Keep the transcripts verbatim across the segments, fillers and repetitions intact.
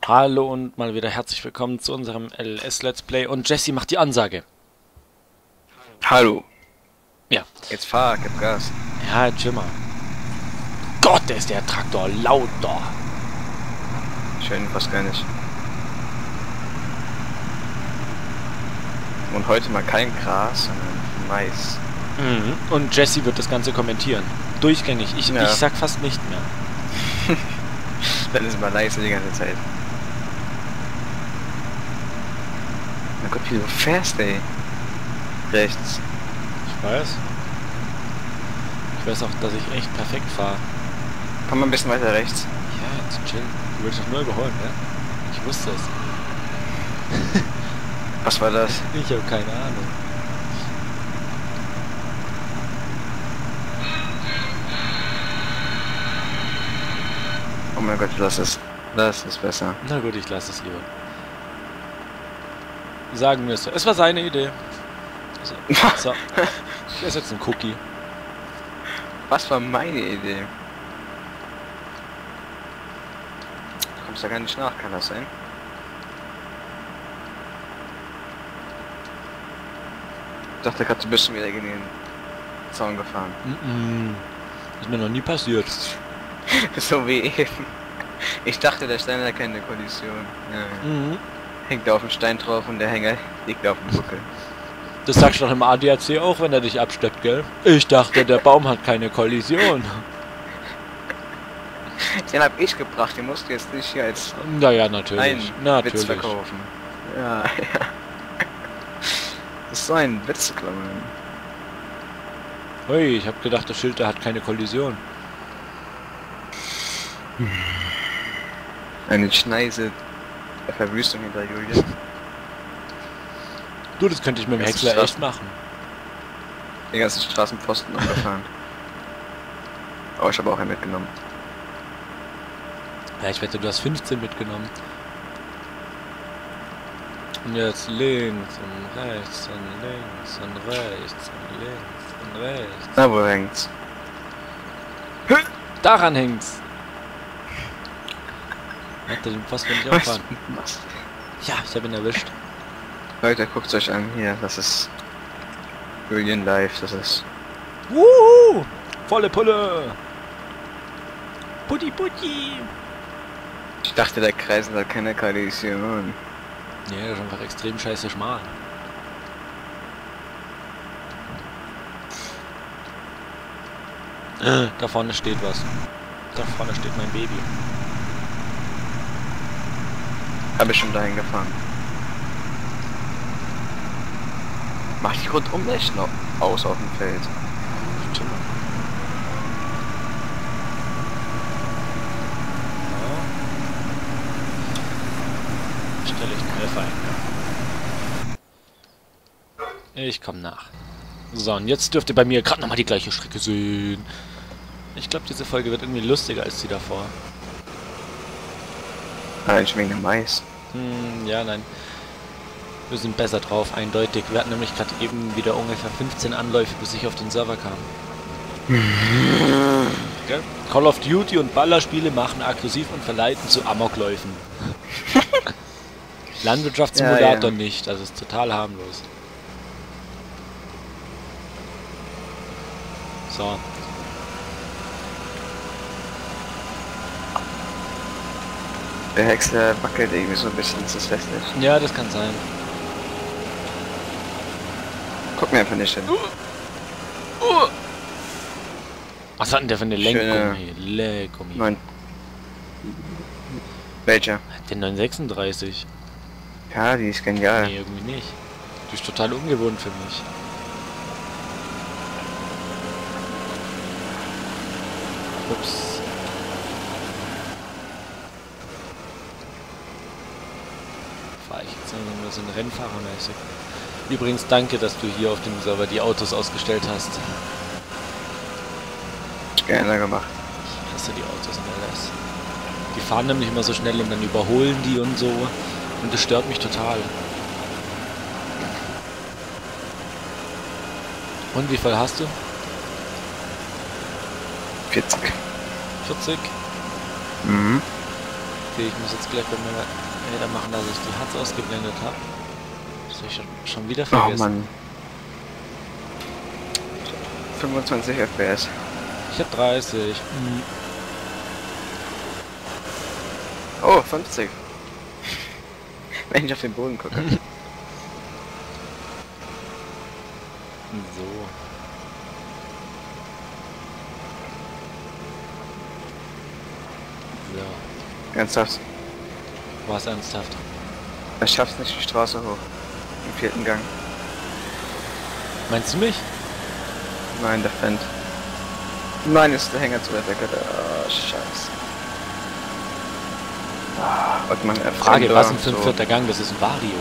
Hallo und mal wieder herzlich willkommen zu unserem L S Let's Play und Jesse macht die Ansage. Hallo. Ja. Jetzt fahr, gib Gas. Ja, chill mal. Gott, da ist der Traktor laut da. Schön, fast gar nicht. Und heute mal kein Gras, sondern Mais. Mhm. Und Jesse wird das Ganze kommentieren. Durchgängig. Ich, Ja. ich sag fast nicht mehr. Dann ist mal leise die ganze Zeit. Na Gott, wie du fährst, ey. Rechts. Ich weiß. Ich weiß auch, dass ich echt perfekt fahre. Komm mal ein bisschen weiter rechts. Ja, jetzt chill. Du willst doch nur überholen, ja? Ich wusste es. Was war das? Ich habe keine Ahnung. Oh mein Gott, lass es. Das ist besser. Na gut, ich lasse es lieber. Sagen wir es so. Es war seine Idee. So. So. Hier ist jetzt ein Cookie. Was war meine Idee? Du kommst da gar nicht nach, kann das sein? Ich dachte gerade, du bist schon wieder gegen den Zaun gefahren. Mm-mm. Ist mir noch nie passiert. So wie eben. Ich dachte, der Stein hat keine Kollision. Ja. Mhm. Hängt da auf dem Stein drauf und der Hänger liegt auf dem Buckel. Das sagst du doch im A D A C auch, wenn er dich absteppt, gell? Ich dachte, der Baum hat keine Kollision. Den hab ich gebracht, den musst du jetzt nicht hier als Naja, natürlich. einen Witz Natürlich. verkaufen. Ja, ja. Das ist so ein Witz, glaube ich. Ui, ich hab gedacht, das Schild, der hat keine Kollision. Eine Schneise der Verwüstung hinter Julian. Du, das könnte ich mit dem Das ist Häcksler krass. echt machen. Die ganzen Straßenpfosten umgefahren. Oh, ich habe auch einen mitgenommen. Ja, ich wette, du hast fünfzehn mitgenommen. Und jetzt links und rechts und links und rechts und links und rechts. Na, wo hängt's? Daran hängt's. Warte, den Post will ich auch Was fahren. machst Ja, ich habe ihn erwischt. du? Leute, guckt euch an hier. Das ist Julian Live. Das ist. Wuhu! Volle Pulle! Putti Putti! Ich dachte, der Kreis hat keine Kollision. Nee, das ist einfach extrem scheiße schmal. Da vorne steht was. Da vorne steht mein Baby. Habe ich schon dahin gefahren. Mach die rundum echt noch aus auf dem Feld. Stimmt. Ja. Stelle ich einen Helfer ein. Ich komme nach. So, und jetzt dürft ihr bei mir gerade nochmal die gleiche Strecke sehen. Ich glaube, diese Folge wird irgendwie lustiger als die davor. Allein schon wegen dem Mais. Hm, ja, nein. Wir sind besser drauf, eindeutig. Wir hatten nämlich gerade eben wieder ungefähr fünfzehn Anläufe, bis ich auf den Server kam. Gell? Call of Duty und Ballerspiele machen aggressiv und verleiten zu Amokläufen. Landwirtschaftssimulator Ja, ja. nicht, das ist total harmlos. So. Der Häcksler wackelt irgendwie so ein bisschen, das ist hässlich. Ja, das kann sein. Guck mir einfach nicht hin. Was hat denn der für eine Schöne- Lenkung hier? Lenkung. Nein. Welcher? Den neun sechsunddreißig. Ja, die ist genial. Nee, irgendwie nicht. Die ist total ungewohnt für mich. Ups. Fahre ich jetzt nur so ein Rennfahrermäßig. Übrigens danke, dass du hier auf dem Server die Autos ausgestellt hast. Gerne gemacht. Ich hasse die Autos in L S. Die fahren nämlich immer so schnell und dann überholen die und so. Und das stört mich total. Und wie viel hast du? vierzig. vierzig? Mhm. Okay, ich muss jetzt gleich bei mir wieder machen, dass ich die H U D ausgeblendet habe. Das habe ich schon, schon wieder vergessen. Oh Mann. fünfundzwanzig F P S. Ich habe dreißig. Hm. Oh, fünfzig. Wenn ich auf den Boden gucke. So. So. Ernsthaft? War es ernsthaft? Ich schaff's nicht die Straße hoch. Im vierten Gang. Meinst du mich? Nein, der Fendt. Nein, ist der Hänger zu weit weg. Oh, scheiße. Ah, und man Frage, was ein so. vierter Gang? Das ist ein Vario.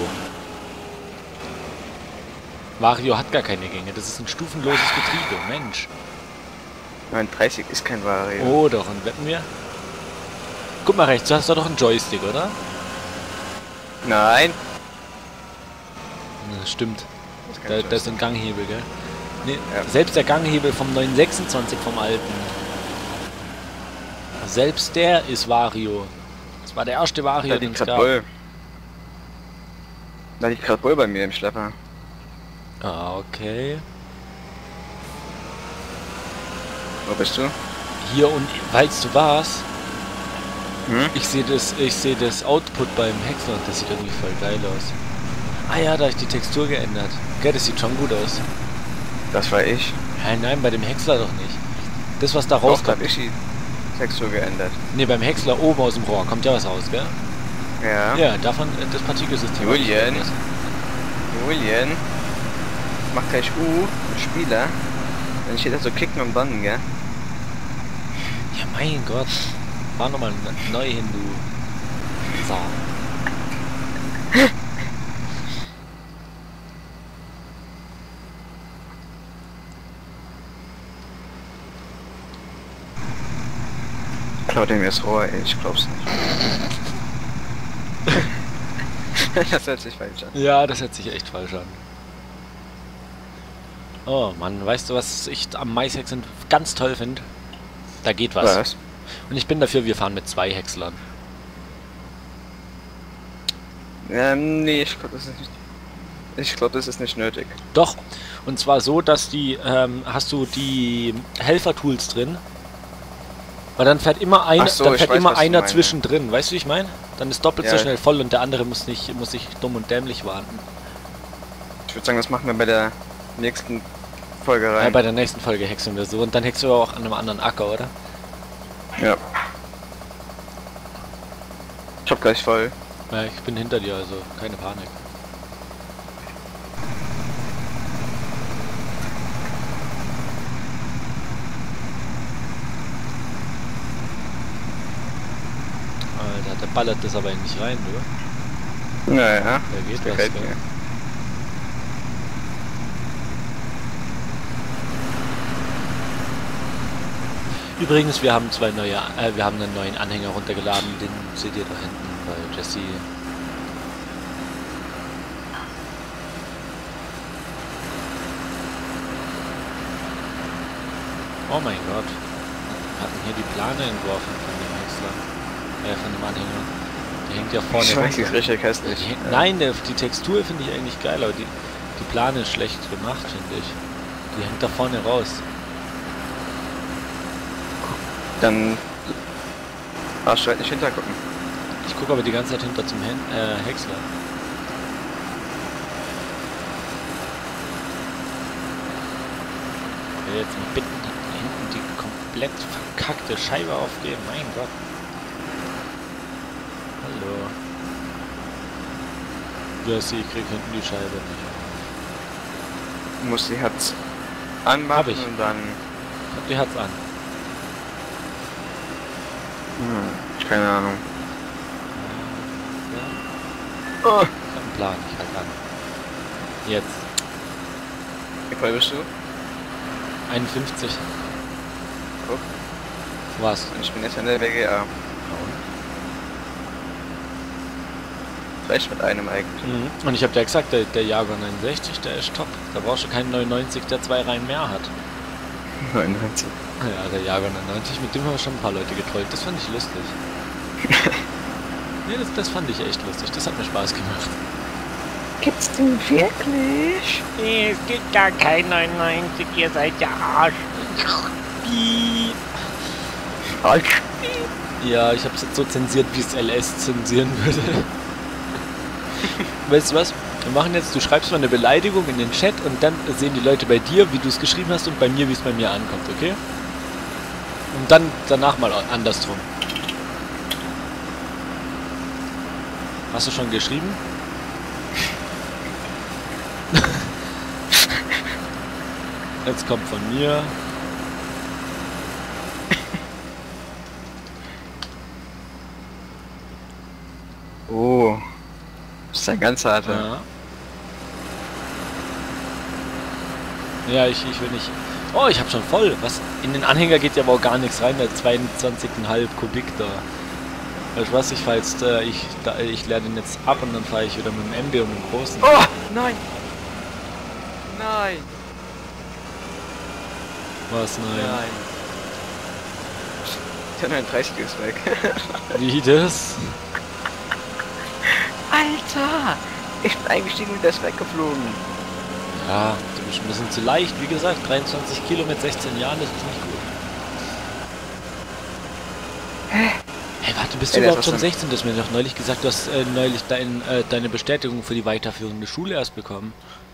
Vario hat gar keine Gänge, das ist ein stufenloses Getriebe, Mensch. neununddreißig ist kein Vario. Oh doch, und wetten wir? Guck mal rechts, du hast doch einen Joystick, oder? Nein. Das stimmt. Das ist Da, das ist ein Ganghebel, gell? Nee, Ja. Selbst der Ganghebel vom neun sechsundzwanzig vom alten. Selbst der ist Vario. Das war der erste Vario, Da den liegt es grad gab. Bull. Da liegt gerade Bull bei mir im Schlepper. Ah, okay. Wo bist du? Hier und weißt du was? Hm? Ich sehe das, ich sehe das Output beim Häcksler und das sieht irgendwie voll geil aus. Ah ja, da ist die Textur geändert. Gell, das sieht schon gut aus. Das war ich. Nein, nein, bei dem Häcksler doch nicht. Das, was da Doch, da rauskommt. hab ich die Textur geändert. Ne, beim Häcksler oben aus dem Rohr kommt ja was raus, gell? Ja. Ja, davon, äh, das Partikelsystem. Julian. Julian. Mach gleich U, ein Spieler. Dann steht da so kicken und bannen, gell? Ja, mein Gott. Fahr nochmal neu hin, du. So. Klaut mir das Rohr, ey, ich glaub's nicht. Das hört sich falsch an. Ja, das hört sich echt falsch an. Oh Mann, weißt du, was ich am Maishäckseln ganz toll finde? Da geht was. Was? Und ich bin dafür, wir fahren mit zwei Häckslern. Ähm, nee, ich glaube, das ist nicht. Ich glaube, das ist nicht nötig. Doch. Und zwar so, dass die, ähm, hast du die Helfer-Tools drin? Weil dann fährt immer einer, Ach so, dann ich fährt weiß, immer was du einer meinst. zwischendrin. Weißt du, wie ich meine? Dann ist doppelt so Ja. schnell voll und der andere muss nicht, muss sich dumm und dämlich warten. Ich würde sagen, das machen wir bei der nächsten Folge Ja, rein. bei der nächsten Folge häckseln wir so. Und dann häckseln wir auch an einem anderen Acker, oder? Ja. Ich hab gleich voll. Ja, ich bin hinter dir, also keine Panik. Alter, der ballert das aber nicht rein, du. Naja, Da geht was, gefällt gell? mir. Übrigens, wir haben zwei neue, äh, wir haben einen neuen Anhänger runtergeladen, den seht ihr da hinten bei Jesse. Oh mein Gott. Wir hatten hier die Plane entworfen von dem Häcksler. Äh, von dem Anhänger. Der hängt ja vorne Ich weiß, die ist runter. richtig hässlich. Die hängt- Nein, der, die Textur finde ich eigentlich geil, aber die, die Plane ist schlecht gemacht, finde ich. Die hängt da vorne raus. Dann darfst du halt nicht hintergucken. Ich gucke aber die ganze Zeit hinter zum Hän äh, Häcksler. Ich will jetzt mal bitten, hinten die komplett verkackte Scheibe aufgeben. Mein Gott. Hallo. Ja, sie, ich krieg hinten die Scheibe nicht. Du musst die Herz anmachen Hab ich. und dann. Ich hab die Herz an. Hm, keine Ahnung. Ja. Oh. Ich hab einen Plan, ich halt an. Jetzt. Wie voll bist du? einundfünfzig. Guck. Was? Ich bin jetzt in der W G A. Vielleicht mit einem eigentlich. Mhm. Und ich habe ja gesagt, der, der Jaguar neunundsechzig, der ist top. Da brauchst du keinen neunundneunzig, der zwei Reihen mehr hat. neunundneunzig. Ja, der Jaguar neunundneunzig, mit dem haben wir schon ein paar Leute getrollt. Das fand ich lustig. Nee, das, das fand ich echt lustig. Das hat mir Spaß gemacht. Gibt's den wirklich? Nee, es gibt gar kein neunundneunzig, ihr seid ja Arsch. Piep. Arsch. Ja, ich habe es jetzt so zensiert, wie es L S zensieren würde. Weißt du was? Wir machen jetzt, du schreibst mal eine Beleidigung in den Chat und dann sehen die Leute bei dir, wie du es geschrieben hast und bei mir, wie es bei mir ankommt, okay? Und dann danach mal andersrum. Hast du schon geschrieben? Jetzt kommt von mir. Oh. Das ist ein ganz harter. Ja. Ja, ich, ich will nicht. Oh, ich habe schon voll. Was? In den Anhänger geht ja aber auch gar nichts rein, der zweiundzwanzig Komma fünf Kubik da. Weißt du was, ich fahr jetzt, äh, ich, da, ich leer den jetzt ab und dann fahre ich wieder mit dem M B und dem großen. Oh, nein. Nein. Was, nein? Nein. Der neununddreißig ist weg. Wie das? Alter! Ich bin eingestiegen und der ist weggeflogen. Ja, du bist ein bisschen zu leicht. Wie gesagt, dreiundzwanzig Kilo mit sechzehn Jahren, das ist nicht gut. Hä? Hey, warte, bist Ey, du das überhaupt was schon denn? sechzehn? Du hast mir doch neulich gesagt, du hast äh, neulich dein, äh, deine Bestätigung für die weiterführende Schule erst bekommen.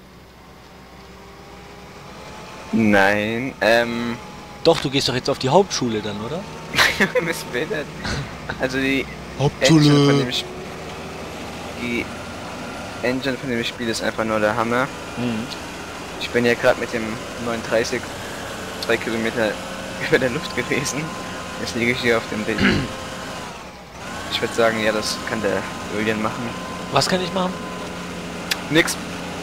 Nein, ähm... Doch, du gehst doch jetzt auf die Hauptschule dann, oder? missbildet. Also die Hauptschule! Engine von dem Sp die Engine von dem Spiel ist einfach nur der Hammer. Mhm. Ich bin ja gerade mit dem neununddreißig zwei Kilometer über der Luft gewesen. Jetzt liege ich hier auf dem Bild. Ich würde sagen, ja, das kann der Julian machen. Was kann ich machen? Nix.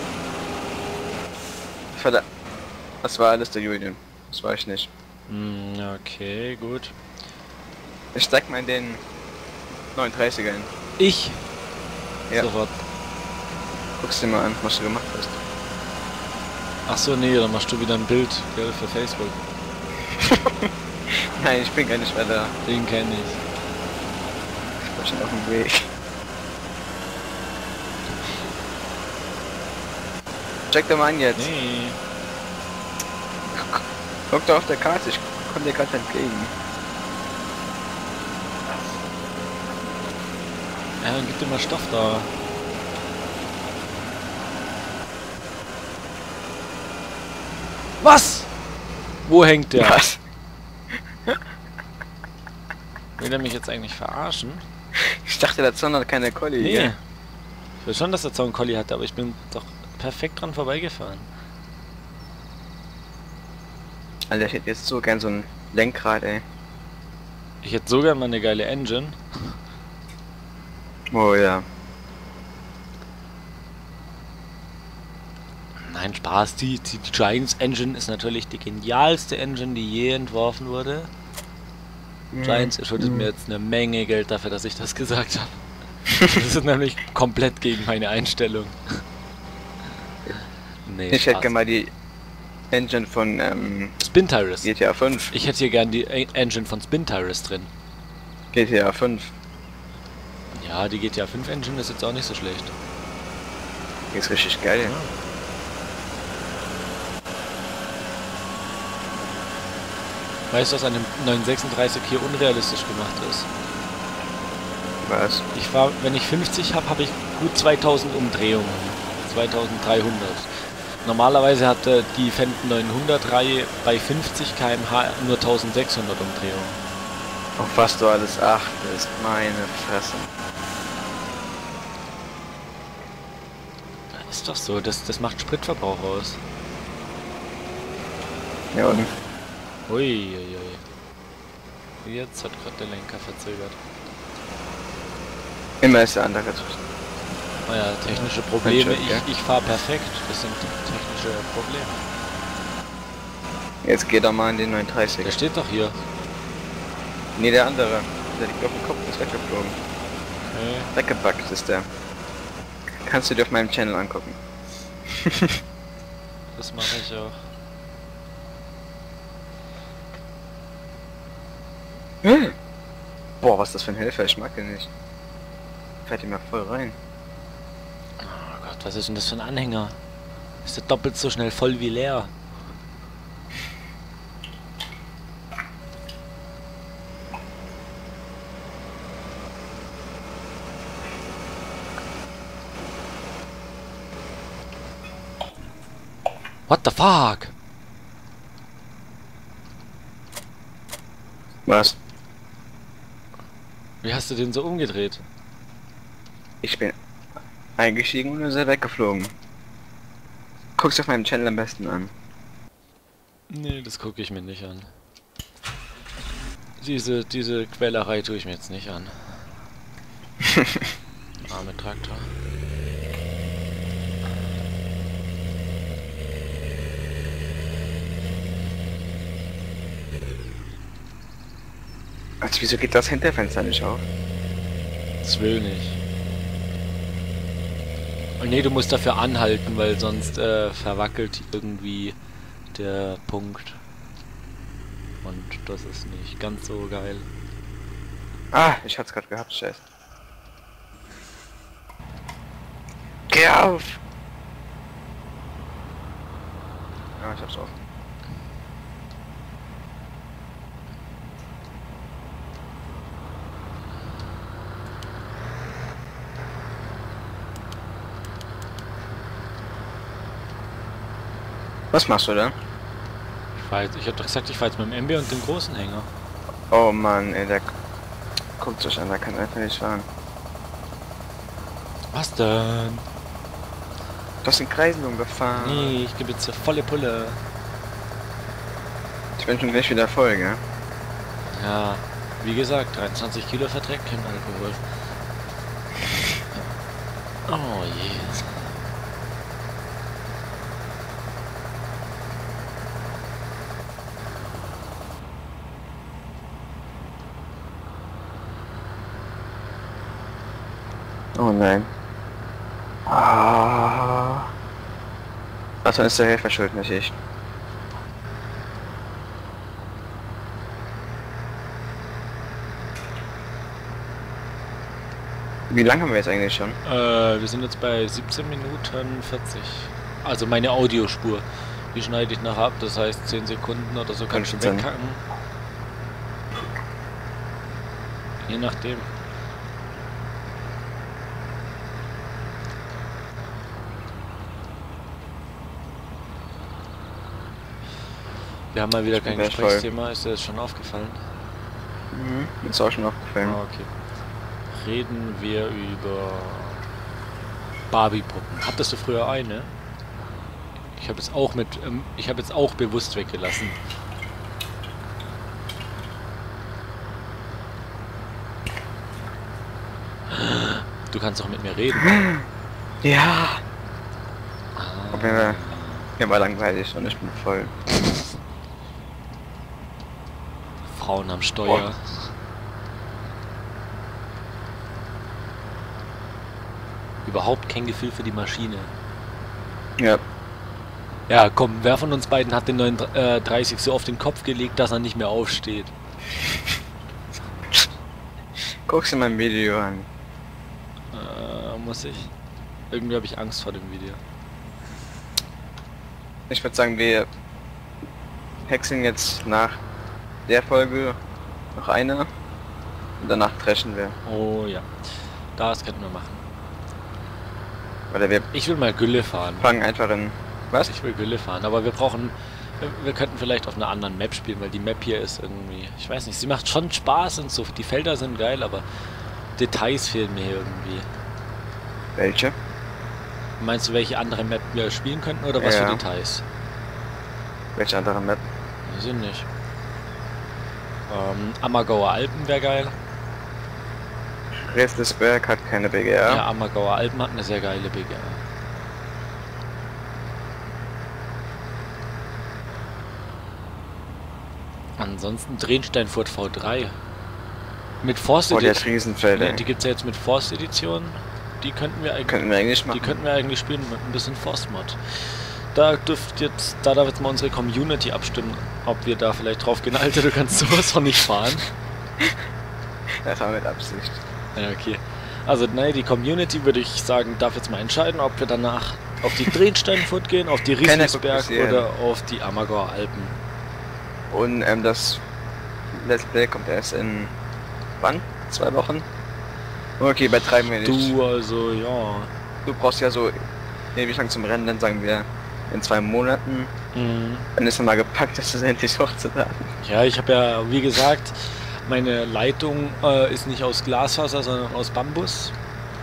Verdammt. Das war alles der Julian. Das war ich nicht. Hm, okay, gut. Ich steig mal in den neununddreißiger ein. Ich? Ja. Sofort. Guck's dir mal an, was du gemacht hast. Ach so, nee, dann machst du wieder ein Bild, gell, für Facebook. Nein, ich bin gar nicht mehr da. Den kenne ich. Ich bin schon auf dem Weg. Check doch mal an jetzt. Nee. Guck doch auf der Karte, ich komm dir gerade entgegen. Ja, dann gib dir mal Stoff da. Was? Wo hängt der? Was? Will er mich jetzt eigentlich verarschen? Ich dachte, der Zaun hat keine Colli. Nee. Gell? Ich will schon, dass der Zaun Colli hatte, aber ich bin doch perfekt dran vorbeigefahren. Alter, ich hätte jetzt so gern so ein Lenkrad, ey. Ich hätte sogar mal eine geile Engine. Oh ja. Nein, Spaß. Die, die Giants Engine ist natürlich die genialste Engine, die je entworfen wurde. Giants, ihr schuldet mir jetzt eine Menge Geld dafür, dass ich das gesagt habe. Das ist nämlich komplett gegen meine Einstellung. Nee, Ich hätte Spaß. gerne mal die Engine von ähm, Spin Tires. G T A fünf. Ich hätte hier gern die E- Engine von Spin Tires drin. G T A fünf. Ja, die G T A fünf Engine ist jetzt auch nicht so schlecht. Die ist richtig geil. Weißt du, was an dem neun sechsunddreißig hier unrealistisch gemacht ist? Was? Ich fahr, wenn ich fünfzig habe, habe ich gut zweitausend Umdrehungen. zweitausenddreihundert. Normalerweise hat äh, die Fenton neunhundert Reihe bei fünfzig Kilometer pro Stunde nur eintausendsechshundert Umdrehungen. Auf was du alles achtest, meine Fresse. Ist doch so, das, das macht Spritverbrauch aus. Ja, und Uiuiui. Jetzt hat gerade der Lenker verzögert. immer ist der andere zu. Naja, technische Probleme. Mensch, okay. Ich, ich fahre perfekt. Das sind technische Probleme. Jetzt geht er mal in den neununddreißig. Der steht doch hier. Nee, der andere. Der liegt auf dem Kopf, ist weggeflogen. Okay. Weggebackt ist der. Kannst du dir auf meinem Channel angucken. Das mache ich auch. Boah, was ist das für ein Helfer? Ich mag den nicht. fährt ihm ja voll rein. Oh Gott, was ist denn das für ein Anhänger? Ist der doppelt so schnell voll wie leer? What the fuck? Was? Wie hast du den so umgedreht? Ich bin eingestiegen und ist er weggeflogen. Guck's auf meinem Channel am besten an. Nee, das gucke ich mir nicht an. Diese, diese Quälerei tue ich mir jetzt nicht an. Arme Traktor. Also wieso geht das Hinterfenster nicht auf? Das will nicht. Und nee, du musst dafür anhalten, weil sonst äh, verwackelt irgendwie der Punkt. Und das ist nicht ganz so geil. Ah, ich hab's gerade gehabt, scheiße. Geh auf! Ja, ich hab's auf. Was machst du denn? Ich, fahr jetzt, ich hab doch gesagt, ich fahr jetzt mit dem M B und dem großen Hänger. Oh Mann, ey, der guckt sich an, der kann einfach nicht fahren. Was denn? Du hast den Kreisel umgefahren. Nee, ich gebe jetzt eine volle Pulle. Ich bin schon gleich wieder voll, gell? Ja, wie gesagt, dreiundzwanzig Kilo verträgt kein Alkohol. Oh je. Oh nein. Ah. Also ist der Helfer schuld, nicht ich. Wie lange haben wir jetzt eigentlich schon? Äh, wir sind jetzt bei siebzehn Minuten vierzig. Also meine Audiospur. Die schneide ich nachher ab, das heißt zehn Sekunden oder so kann ich fünfzehn. weghacken. Je nachdem. Wir haben mal wieder Ich bin kein gleich voll. Gesprächsthema, ist dir das schon aufgefallen? Mhm, ist auch schon aufgefallen. Ah, okay. Reden wir über Barbie-Puppen. Hattest du früher eine? Ich habe jetzt auch mit, ähm, ich habe jetzt auch bewusst weggelassen. Du kannst doch mit mir reden. Ja! Ah, Aber mir, mir war langweilig und ich bin voll. Frauen am Steuer. Boah. Überhaupt kein Gefühl für die Maschine. Ja. Ja, komm, wer von uns beiden hat den neununddreißig so auf den Kopf gelegt, dass er nicht mehr aufsteht? Guck's dir mein Video an. Äh, muss ich? Irgendwie habe ich Angst vor dem Video. Ich würde sagen, wir hexen jetzt nach der Folge noch eine und danach trashen wir. Oh ja, das könnten wir machen. Oder wir Ich will mal Gülle fahren. fangen einfach in... Was? Ich will Gülle fahren, aber wir brauchen... wir- Wir könnten vielleicht auf einer anderen Map spielen, weil die Map hier ist irgendwie... Ich weiß nicht, sie macht schon Spaß und so. Die Felder sind geil, aber Details fehlen mir hier irgendwie. Welche? Meinst du, welche andere Map wir spielen könnten oder was Ja. für Details? Welche andere Map? Wir sind nicht. Ähm, Ammergauer Alpen wäre geil. Restesberg hat keine B G Ja, R. Ammergauer Alpen hat eine sehr geile B G R. Ansonsten Drehsteinfurt V drei. Mit Forst Oh, der Edition. ist Riesenfeld, Nee, ey. die gibt's ja jetzt mit Forst Edition. Die könnten wir eigentlich, Könnten wir eigentlich die machen. könnten wir eigentlich spielen mit ein bisschen Forst-Mod. Da dürft jetzt, da darf jetzt mal unsere Community abstimmen, ob wir da vielleicht drauf gehen. Alter, du kannst sowas von nicht fahren. Das war mit Absicht. Ja, okay. Also ne, die Community, würde ich sagen, darf jetzt mal entscheiden, ob wir danach auf die Drehsteinfurt gehen, auf die Keiner Rieselsberg guckt bisher. oder auf die Ammergauer Alpen. Und ähm, das Let's Play kommt erst in wann? Zwei Wochen? Okay, übertreiben wir nicht. Du, also, ja. Du brauchst ja so ewig lang zum Rennen, dann sagen wir in zwei Monaten. Mhm. Dann ist er mal gepackt, dass es endlich hochzuladen. Ja, ich habe ja, wie gesagt, meine Leitung äh, ist nicht aus Glasfaser, sondern aus Bambus.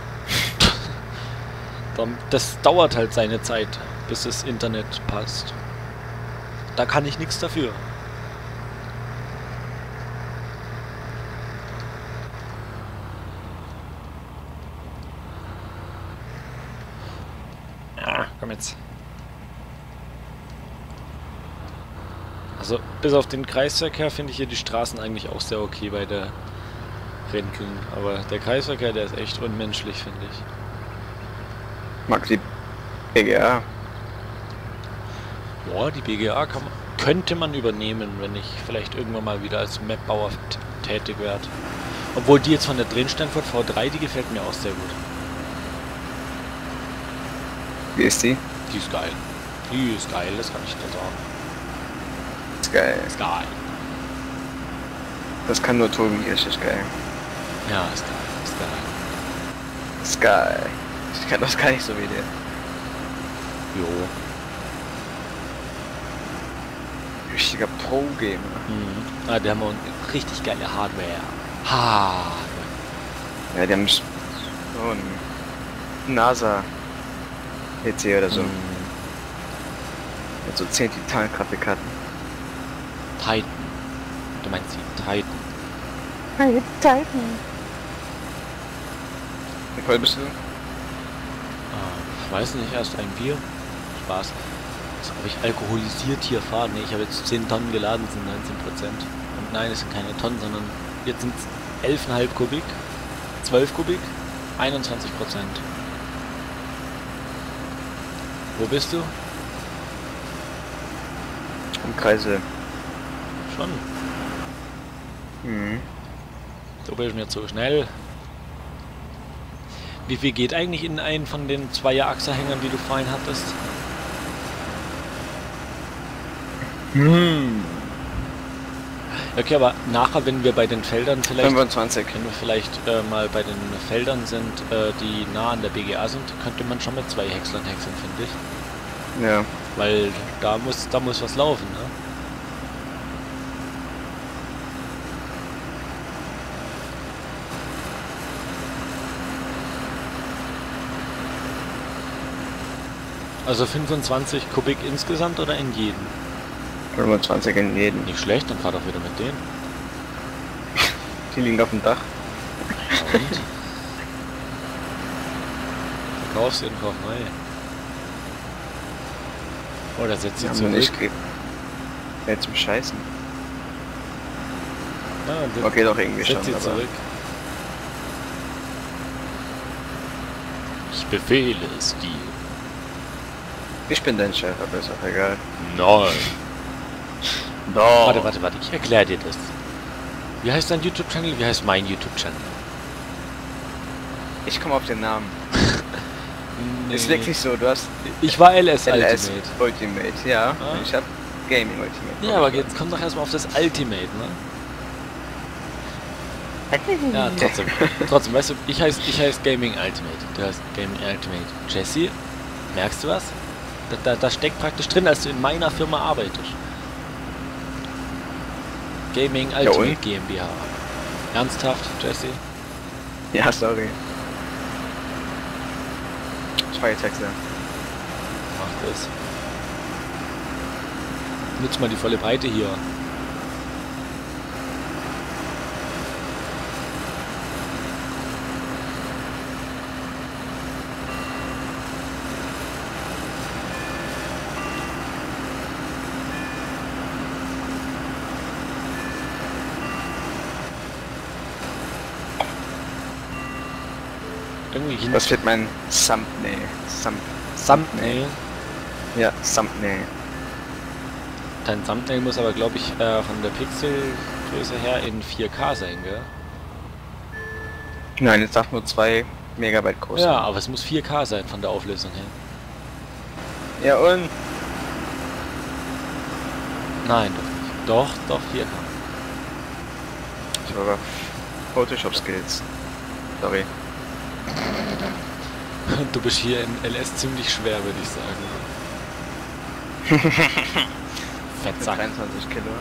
Dann- Das dauert halt seine Zeit, bis das Internet passt. Da kann ich nichts dafür. Ja, komm jetzt. Also bis auf den Kreisverkehr finde ich hier die Straßen eigentlich auch sehr okay bei der Renkeln. Aber der Kreisverkehr, der ist echt unmenschlich, finde ich. Mag die B G A. Boah, die B G A kann man, könnte man übernehmen, wenn ich vielleicht irgendwann mal wieder als Mapbauer t- tätig werde. Obwohl die jetzt von der Drehsteinfurt V drei, die gefällt mir auch sehr gut. Wie ist die? Die ist geil. Die ist geil, das kann ich dir sagen. Ist geil. Ist geil. Das kann nur Tobi, richtig geil. Ja, ist geil, ist geil. Ist geil. Ich kann das gar nicht so wie der. Jo. Richtiger Pro-Gamer. Mhm. Ah, die haben auch richtig geile Hardware. Hardware. Ja, die haben so ein NASA-P C oder so. Mhm. Mit so zehn Titan-Grafikkarten. Titan. Du meinst die Titan. Wie voll bist du? Ah, ich weiß nicht, erst ein Bier. Spaß. Also, ob ich alkoholisiert hier fahre? Nee, ich habe jetzt zehn Tonnen geladen, das sind neunzehn Prozent. Und nein, es sind keine Tonnen, sondern jetzt sind es elf Komma fünf Kubik, zwölf Kubik, einundzwanzig Prozent. Wo bist du? Im Kreise. Schon. Mhm. Du bist mir zu schnell. Wie viel geht eigentlich in einen von den Zweier-Achser-Hängern, die du vorhin hattest? Hm. Okay, aber nachher, wenn wir bei den Feldern vielleicht, fünfundzwanzig. wenn wir vielleicht äh, mal bei den Feldern sind, äh, die nah an der B G A sind, könnte man schon mit zwei Häckslern häckseln, finde ich. Ja. Weil da muss, da muss was laufen, ne? Also fünfundzwanzig Kubik insgesamt oder in jedem? fünfundzwanzig in jeden. Nicht schlecht, dann fahr doch wieder mit denen. Die liegen auf dem Dach. Ja, und? Verkaufst den, kauf neu. Oder setz sie Die haben wir zurück. nicht ge ja, zum Scheißen. Ja, setz, Okay, doch irgendwie setz schon, sie aber zurück. Ich befehle es dir. ich bin dein Chef, aber ist auch egal. Nein. Doch. Warte, warte, warte, ich erkläre dir das. Wie heißt dein YouTube-Channel? Wie heißt mein YouTube-Channel? Ich komme auf den Namen. Ist wirklich so, du hast Ich war L S, L S Ultimate. Ultimate, ja. Ah. Und ich hab Gaming Ultimate. Ja, aber jetzt komm doch erstmal auf das Ultimate, ne? Ja, trotzdem. Trotzdem, weißt du, ich heiße ich heiß Gaming Ultimate. Du heißt Gaming Ultimate. Jesse, merkst du was? Da, da, da steckt praktisch drin, als du in meiner Firma arbeitest. Gaming Ultimate und? GmbH. Ernsthaft, Jesse? Ja, sorry. Freie Texte. Mach das. Nutz mal die volle Breite hier. Irgendwie Das wird mein Thumbnail. Thumb Thumbnail. ja, Thumbnail. Dein Thumbnail muss aber, glaube ich, äh, von der Pixelgröße her in vier K sein, gell? Nein, jetzt darf nur zwei Megabyte groß Ja, sein. aber es muss vier K sein von der Auflösung her. Ja und? Nein, doch nicht. Doch, doch, vier K. Ich habe aber Photoshop Skills. Sorry. Du bist hier in L S ziemlich schwer, würde ich sagen. Fettsack. dreiundzwanzig Kilo.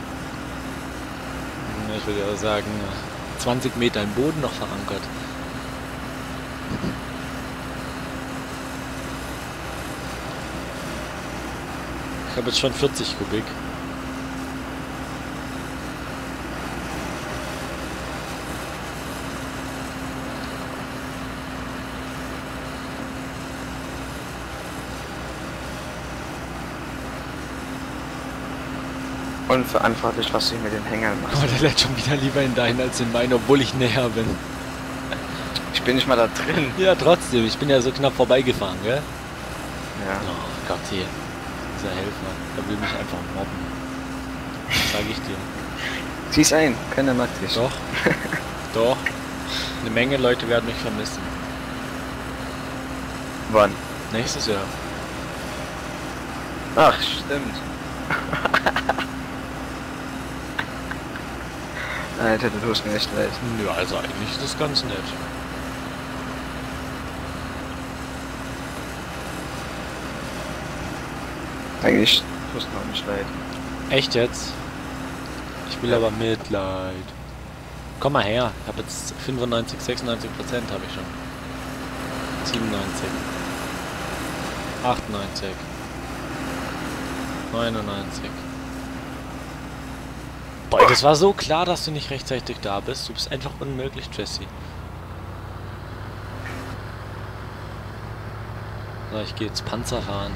Ich würde ja sagen, zwanzig Meter im Boden noch verankert. Ich habe jetzt schon vierzig Kubik. Unverantwortlich, was ich mit den Hängern mache. Aber der lädt schon wieder lieber in deinen als in meinen, obwohl ich näher bin. Ich bin nicht mal da drin. Ja, trotzdem. Ich bin ja so knapp vorbeigefahren, gell? Ja. Oh Gott, hier. Dieser Helfer. Der will mich einfach mobben. Sag ich dir. Zieh's ein, keiner mag dich. Doch. Doch. Eine Menge Leute werden mich vermissen. Wann? Nächstes Jahr. Ach, stimmt. Alter, du tust mir echt leid. Ja, also eigentlich ist das ganz nett. Eigentlich tust du mir nicht leid. Echt jetzt? Ich will Ja. aber Mitleid. Komm mal her. Ich habe jetzt fünfundneunzig, sechsundneunzig Prozent habe ich schon. siebenundneunzig. achtundneunzig. neunundneunzig. Boah, das war so klar, dass du nicht rechtzeitig da bist. Du bist einfach unmöglich, Jesse. So, ich gehe jetzt Panzer fahren.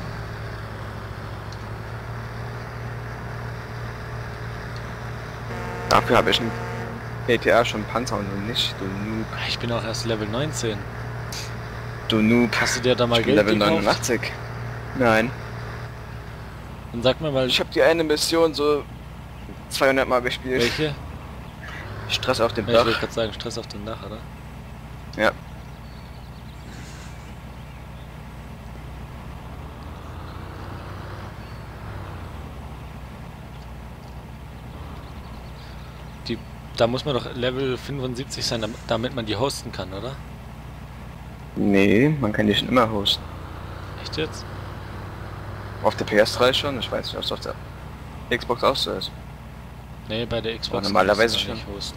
Dafür habe ich ein G T A schon Panzer und du nicht, du Noob. Ich bin auch erst Level neunzehn. Du Noob. Hast du dir da mal Ich bin Geld Level gekauft? neunundachtzig. Nein. Dann sag mir mal, Ich habe die eine Mission so zweihundert Mal gespielt. welche? Stress auf dem Ja, ich Dach. wollte gerade sagen, Stress auf dem Dach, oder? Ja. Die, da muss man doch Level fünfundsiebzig sein, dam- damit man die hosten kann, oder? Nee, man kann die schon immer hosten. Echt jetzt? Auf der P S drei schon, ich weiß nicht, ob es auf der Xbox auch so ist. Nee, bei der Xbox normalerweise kannst du nicht schon. hosten.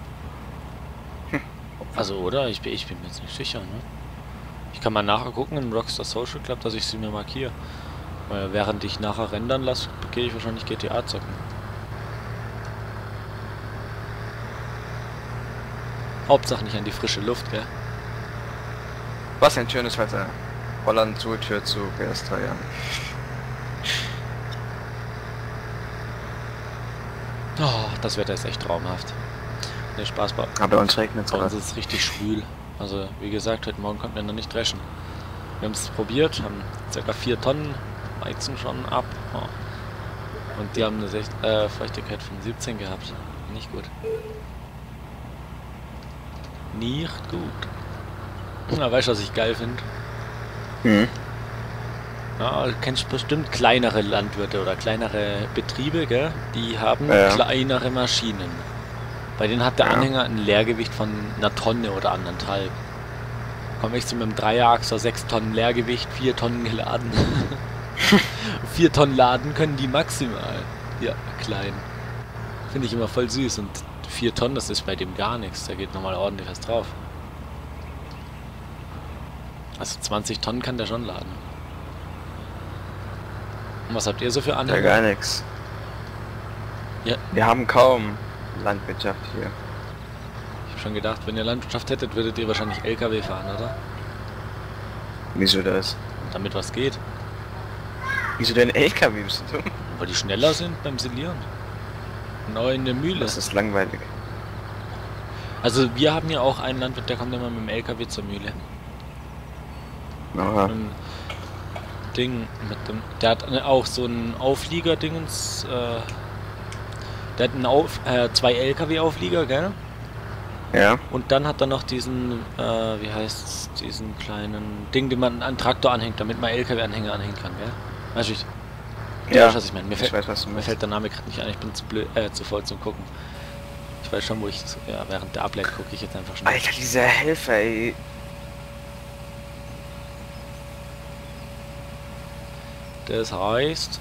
Also, oder? Ich bin, ich bin mir jetzt nicht sicher, ne? Ich kann mal nachher gucken im Rockstar Social Club, dass ich sie mir markiere. Weil während ich nachher rendern lasse, gehe ich wahrscheinlich G T A zocken. Hauptsache nicht an die frische Luft, gell? Was ein schönes Wetter. Holland Zutür zu P S drei, ja. Oh, das Wetter ist echt traumhaft. Ne, Spaß, bei, Aber bei uns regnet es bei uns gerade. ist es richtig schwül. Also, wie gesagt, heute Morgen konnten wir noch nicht dreschen. Wir haben es probiert, haben ca. vier Tonnen Weizen schon ab. Oh. Und die haben eine Sech äh, Feuchtigkeit von siebzehn gehabt. Nicht gut. Nicht gut. Na, weißt du, was ich geil finde? Hm. Ja, du kennst bestimmt kleinere Landwirte oder kleinere Betriebe, gell? Die haben Ja. kleinere Maschinen. Bei denen hat der Ja. Anhänger ein Leergewicht von einer Tonne oder anderthalb. Komme ich zu mit einem Dreiachser, sechs Tonnen Leergewicht, vier Tonnen geladen. vier Tonnen laden können die maximal. Ja, klein. Finde ich immer voll süß. Und vier Tonnen, das ist bei dem gar nichts. Da geht nochmal ordentlich was drauf. Also zwanzig Tonnen kann der schon laden. Und was habt ihr so für Ja, Anhänger? gar nichts. Ja. Wir haben kaum Landwirtschaft hier. Ich habe schon gedacht, wenn ihr Landwirtschaft hättet, würdet ihr wahrscheinlich L K W fahren, oder? Wieso das? Damit was geht. Wieso denn L K W bist du? Weil die schneller sind beim Silieren. Genau in der Mühle. Das ist langweilig. Also wir haben ja auch einen Landwirt, der kommt immer mit dem L K W zur Mühle. Aha. Ein Ding mit dem. Der hat eine- auch so einen Auflieger-Dingens. Äh, der hat einen Auf, äh, zwei L K W-Auflieger, gell? Ja. Und dann hat er noch diesen, äh, wie heißt's, diesen kleinen Ding, den man an einen Traktor anhängt, damit man L K W-Anhänger anhängen kann, gell? Weißt du, ich, Ja, weißt, was ich meine. Mir, ich fällt, weiß, was du mir meinst. fällt der Name gerade nicht ein, ich bin zu blöd, äh, zu voll zum Gucken. Ich weiß schon, wo ich, ja, während der Ableit gucke ich jetzt einfach schnell. Alter, dieser Helfer, ey. Das heißt...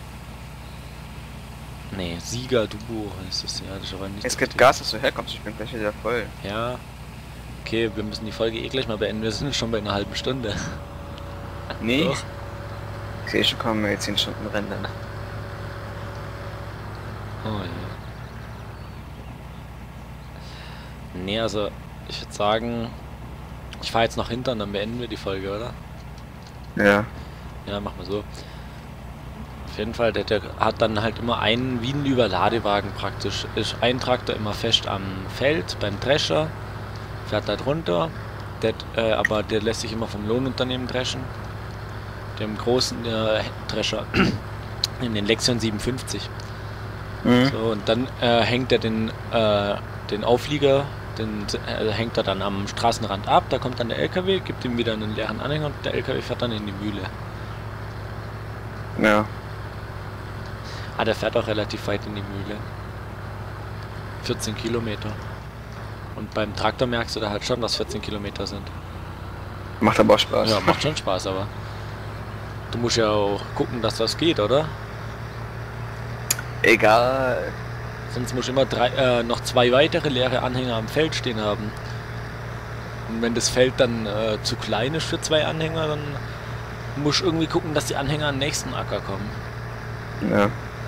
Nee, Sieger-Duo heißt es, ja, das ist aber nicht... Es das gibt Richtige. Gas, dass du herkommst, ich bin gleich wieder voll. Ja. Okay, wir müssen die Folge eh gleich mal beenden, wir sind schon bei einer halben Stunde. Nee. Doch. Ich sehe schon, kommen wir jetzt zehn Stunden Rennen. Oh je. Nee, also ich würde sagen, ich fahre jetzt nach hinten und dann beenden wir die Folge, oder? Ja. Ja, machen wir so. Auf jeden Fall, der, der hat dann halt immer einen wie ein Überladewagen praktisch. Ist ein Traktor immer fest am Feld beim Drescher, fährt da drunter, der, äh, aber der lässt sich immer vom Lohnunternehmen dreschen. Dem großen äh, Drescher in den Lexion siebenundfünfzig. Mhm. So, und dann äh, hängt er den, äh, den Auflieger, den äh, hängt er dann am Straßenrand ab, da kommt dann der L K W, gibt ihm wieder einen leeren Anhänger und der L K W fährt dann in die Mühle. Ja. Ah, der fährt auch relativ weit in die Mühle. vierzehn Kilometer. Und beim Traktor merkst du da halt schon, dass vierzehn Kilometer sind. Macht aber auch Spaß. Ja, macht schon Spaß, aber du musst ja auch gucken, dass das geht, oder? Egal. Sonst musst du immer drei, äh, noch zwei weitere leere Anhänger am Feld stehen haben. Und wenn das Feld dann äh, zu klein ist für zwei Anhänger, dann musst du irgendwie gucken, dass die Anhänger an den nächsten Acker kommen. Ja.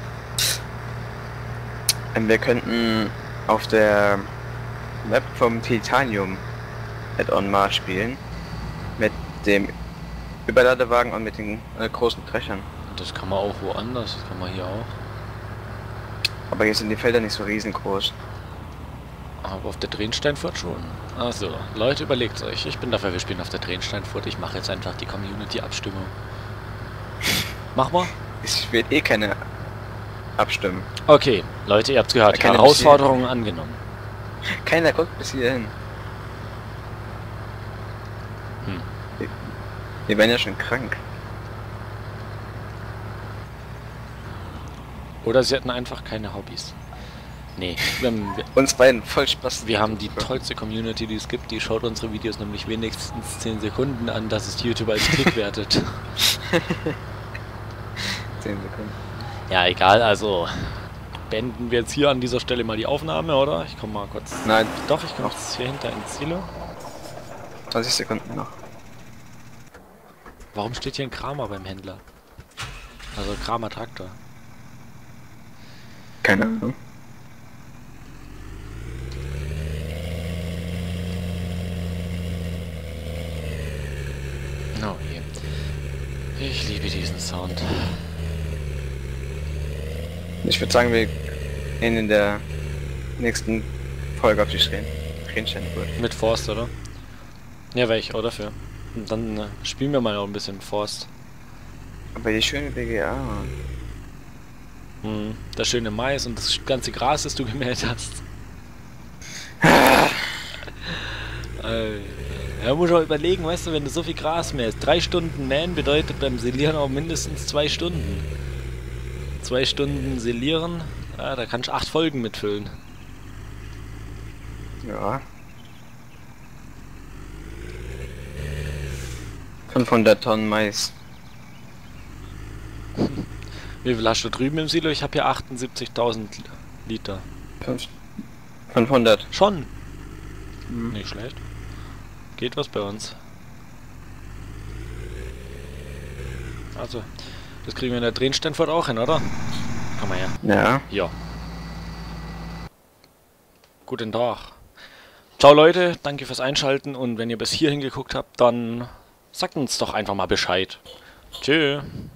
Ähm, Wir könnten auf der Map vom Titanium Add-on mal spielen. Mit dem Überladewagen und mit den äh, großen Trechern. Das kann man auch woanders, das kann man hier auch. Aber hier sind die Felder nicht so riesengroß. Aber auf der Drehensteinfurt schon. Also, Leute, überlegt euch. Ich bin dafür, wir spielen auf der Drehensteinfurt. Ich mache jetzt einfach die Community-Abstimmung. Mach mal. Ich will eh keine abstimmen. Okay, Leute, ihr habt's gehört. Keine Herausforderung angenommen. Keiner guckt bis hierhin. Hm. Wir, wir werden ja schon krank. Oder sie hatten einfach keine Hobbys. Nee, wir haben, wir, Uns beiden voll Spaß. wir haben die tollste Community, die es gibt. Die schaut unsere Videos nämlich wenigstens zehn Sekunden an, dass es YouTube als Klick wertet. zehn Sekunden. Ja, egal, also beenden wir jetzt hier an dieser Stelle mal die Aufnahme, oder? Ich komme mal kurz... Nein, Doch, ich komme jetzt hier hinter ins Silo. zwanzig Sekunden noch. Warum steht hier ein Kramer beim Händler? Also Kramer Traktor. Keine Ahnung. Oh je. Ich liebe diesen Sound. Ich würde sagen, wir gehen in der nächsten Folge auf die Schränensteinfurt. Mit Forst, oder? Ja, wäre ich auch dafür. Und dann äh, spielen wir mal auch ein bisschen Forst. Aber die schöne B G A. Hm, das schöne Mais und das ganze Gras, das du gemäht hast. äh, ja, muss auch überlegen, weißt du, wenn du so viel Gras mähst. Drei Stunden mähen bedeutet beim Silieren auch mindestens zwei Stunden. Zwei Stunden Silieren, ja, da kannst du acht Folgen mitfüllen. Ja. fünfhundert Tonnen Mais. Wie viel hast du drüben im Silo? Ich habe hier achtundsiebzigtausend Liter. Fünf- fünfhundert. Schon? Mhm. Nicht schlecht. Geht was bei uns. Also, das kriegen wir in der Drehensteinfurt auch hin, oder? Komm mal her. Ja. Ja. Guten Tag. Ciao Leute, danke fürs Einschalten und wenn ihr bis hierhin geguckt habt, dann sagt uns doch einfach mal Bescheid. Tschö.